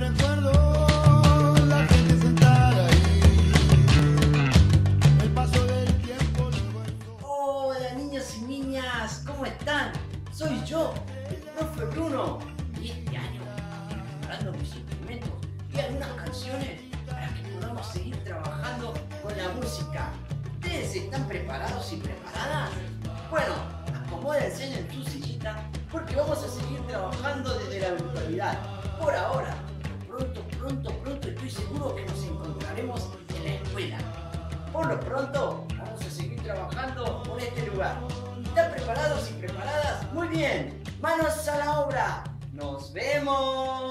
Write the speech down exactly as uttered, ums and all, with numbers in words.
recuerdo la gente sentada ahí. El paso del tiempo. Hola niños y niñas, ¿cómo están? Soy yo, el profe Bruno. Y este año estoy preparando mis instrumentos y algunas canciones para que podamos seguir trabajando con la música. ¿Ustedes están preparados y preparadas? Bueno, acomódense en su sillita porque vamos a seguir trabajando desde la virtualidad. Por ahora, pronto, pronto, pronto estoy seguro que nos encontraremos en la escuela. Por lo pronto, vamos a seguir trabajando por este lugar. ¿Están preparados y preparadas? Muy bien, manos a la obra. ¡Nos vemos!